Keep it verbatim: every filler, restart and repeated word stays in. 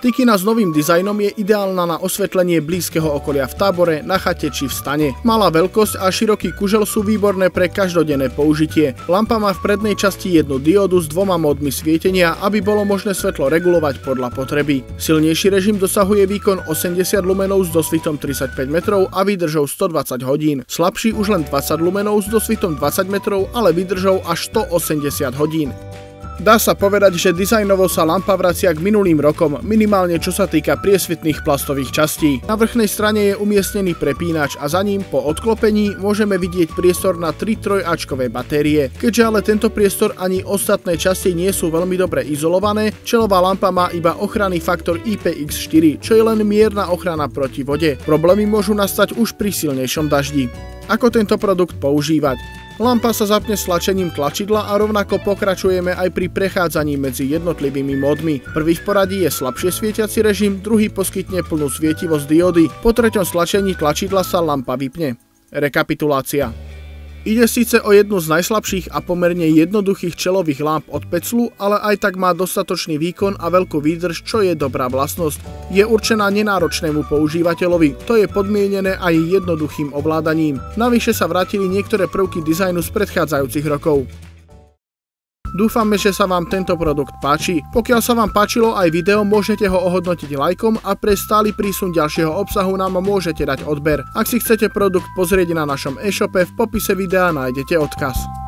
Tykina s novým dizajnom je ideálna na osvetlenie blízkeho okolia v tábore, na chate či v stane. Malá veľkosť a široký kužel sú výborné pre každodenné použitie. Lampa má v prednej časti jednu diódu s dvoma módmi svietenia, aby bolo možné svetlo regulovať podľa potreby. Silnejší režim dosahuje výkon osemdesiat lumenov s dosvitom tridsaťpäť metrov a výdržou stodvadsať hodín. Slabší už len dvadsať lumenov s dosvitom dvadsať metrov, ale výdržou až stoosemdesiat hodín. Dá sa povedať, že dizajnovo sa lampa vracia k minulým rokom, minimálne čo sa týka priesvitných plastových častí. Na vrchnej strane je umiestnený prepínač a za ním po odklopení môžeme vidieť priestor na tri trojáčkové batérie. Keďže ale tento priestor ani ostatné časti nie sú veľmi dobre izolované, čelová lampa má iba ochranný faktor í pé iks štyri, čo je len mierna ochrana proti vode. Problémy môžu nastať už pri silnejšom daždi. Ako tento produkt používať? Lampa sa zapne stlačením tlačidla a rovnako pokračujeme aj pri prechádzaní medzi jednotlivými módmi. Prvý v poradí je slabšie svietiaci režim, druhý poskytne plnú svietivosť diódy. Po treťom stlačení tlačidla sa lampa vypne. Rekapitulácia. Ide síce o jednu z najslabších a pomerne jednoduchých čelových lámp od Petzlu, ale aj tak má dostatočný výkon a veľkú výdrž, čo je dobrá vlastnosť. Je určená nenáročnému používateľovi, to je podmienené aj jednoduchým ovládaním. Navyše sa vrátili niektoré prvky dizajnu z predchádzajúcich rokov. Dúfame, že sa vám tento produkt páči. Pokiaľ sa vám páčilo aj video, môžete ho ohodnotiť lajkom a pre stály prísun ďalšieho obsahu nám môžete dať odber. Ak si chcete produkt pozrieť na našom e-shope, v popise videa nájdete odkaz.